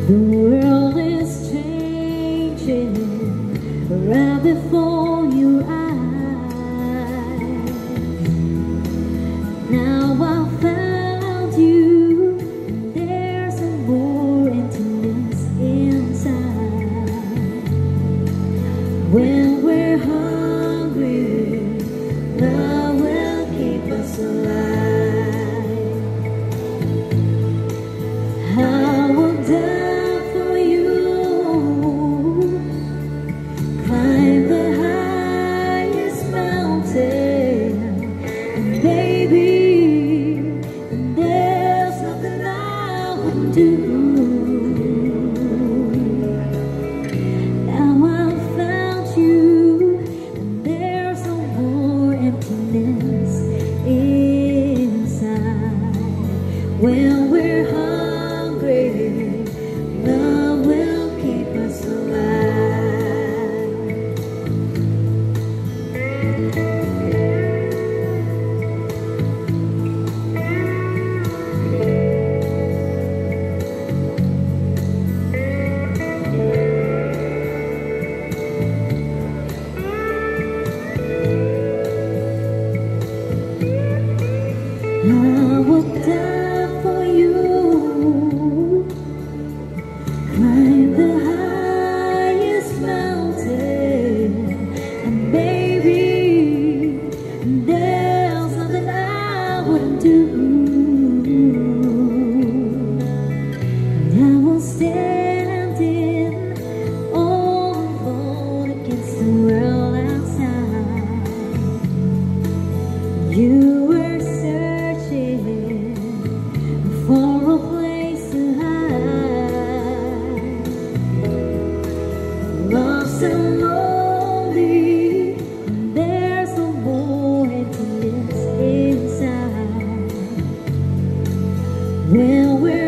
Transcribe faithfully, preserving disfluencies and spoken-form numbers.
The world is changing right before your eyes. Now I found you, and there's some more emptiness inside. When we're hungry, love will keep us alive. I will die for you, climb the highest mountain, and baby, there's nothing I wouldn't do. Now I've found you, and there's no more emptiness inside. When we're hungry, love will keep us alive. I will die for you, climb the highest mountain, and baby, there's nothing I wouldn't do. And I will stand in all alone against the world outside. You were searching for a place to hide. Love's so lonely, and there's no more emptiness inside. When we're